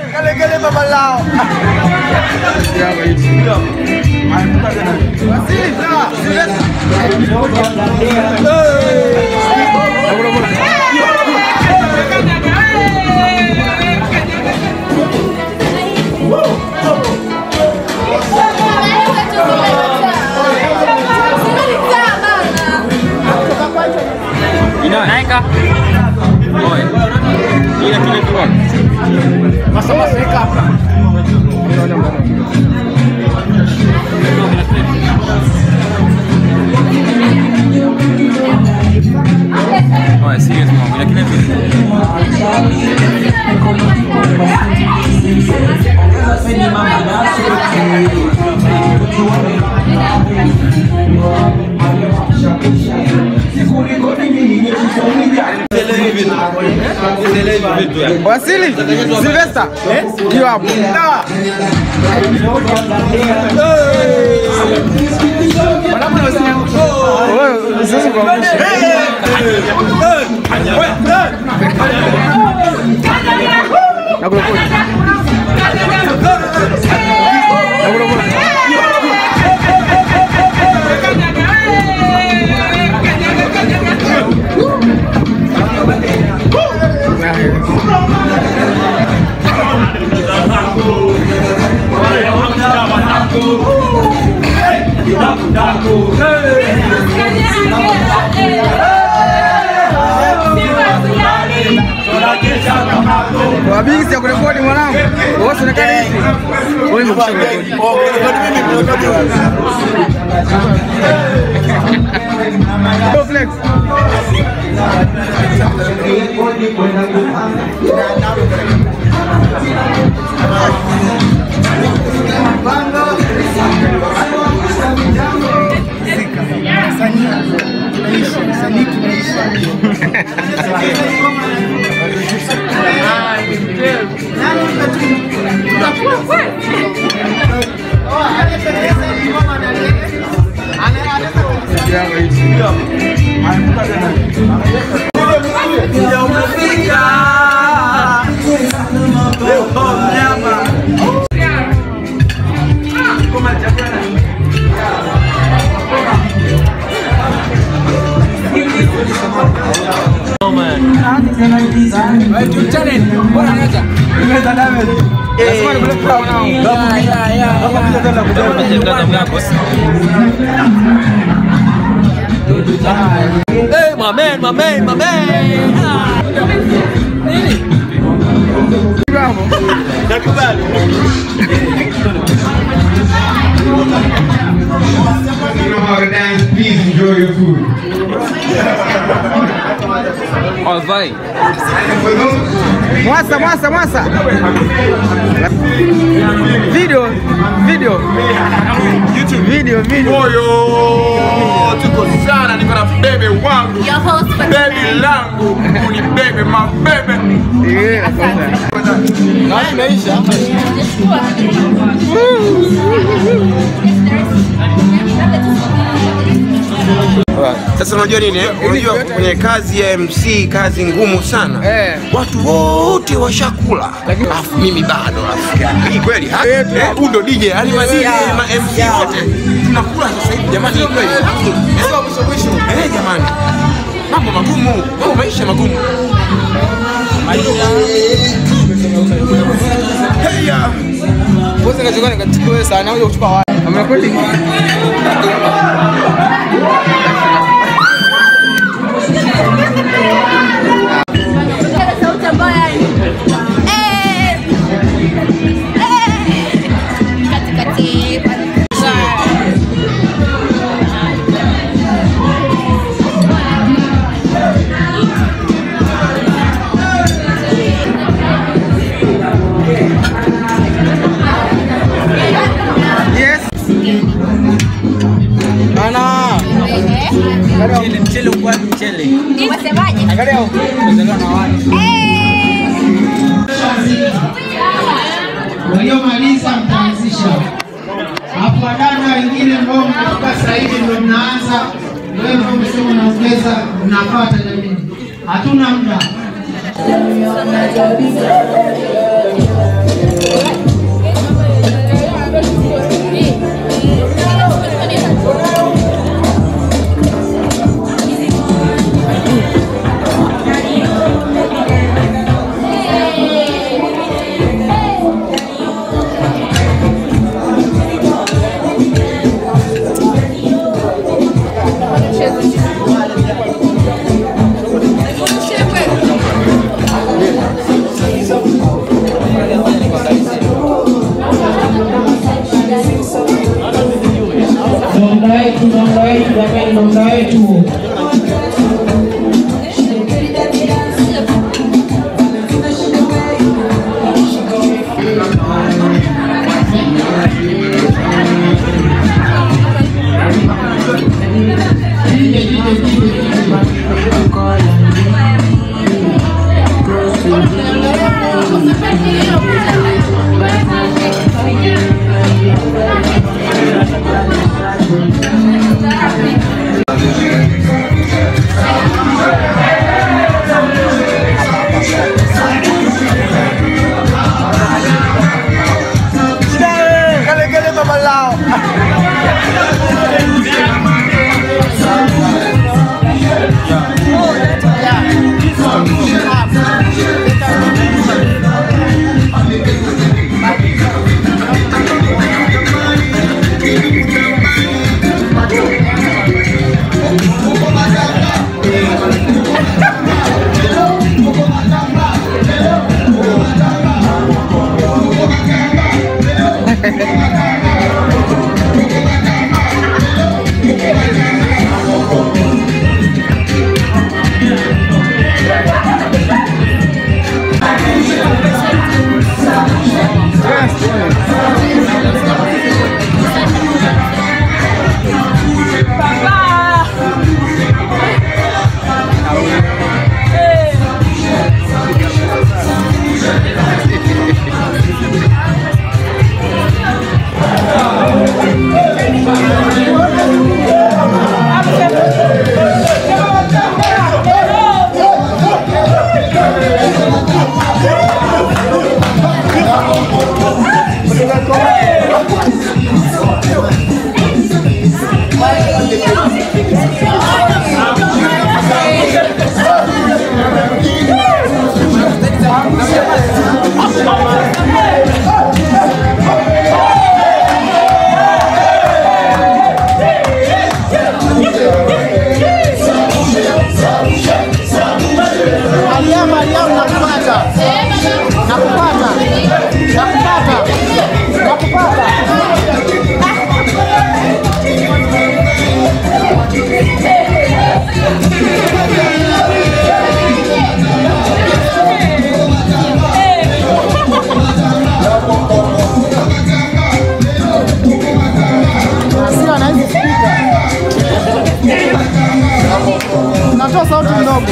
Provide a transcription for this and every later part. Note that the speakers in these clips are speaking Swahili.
Kale baba lao. Naika. Oi. Ini kile tu. Masa eka. Oi, sigue semua. Ini kile tu. Wasili Sylvester hiyo hapo. Wabisi ya kurekodi mwanangu. Wewe unaonekana hivi. Wewe ni mshauri. Go flex. Hey, my man. Nakubali. Please enjoy your food. Oh, vai. Mwasa. Video. YouTube video. Oyo, tuko sana niko na bebe wangu. Your host for Baby langu, uni bebe mabebe. Na imeisha. Sasa unajua nini? Unajua kwenye kazi ya MC kazi ngumu sana. Watu wote washakula. Alafu mimi bado rafiki. Hii kweli? Huyu ndo DJ alimalizia ma MC wote. Tunakula sasa hivi jamani, hii kweli. Sio mwisho. Jamani. Mambo magumu, maisha magumu. Heya. Bosi ngachukua nikachukua sana au kuchukua wapi? Amekwenda. Mchele kwa mchele. Wasemaje? Angalia huko. Unazaliwa na wani. Waliomaliza mtaanzisha. Hapo wadada wengine ambao mnatoka sasa hivi ndio mnaanza. Wewe ndio umesema unaongeza mnafuata jamii. Hatuna muda. Natoa sauti ndogo.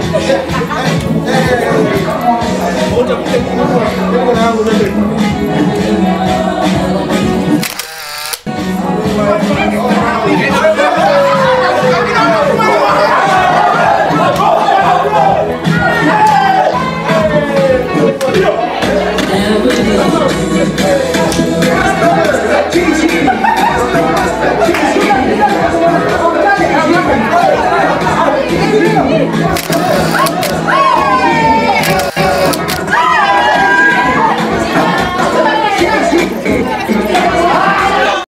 Unakuja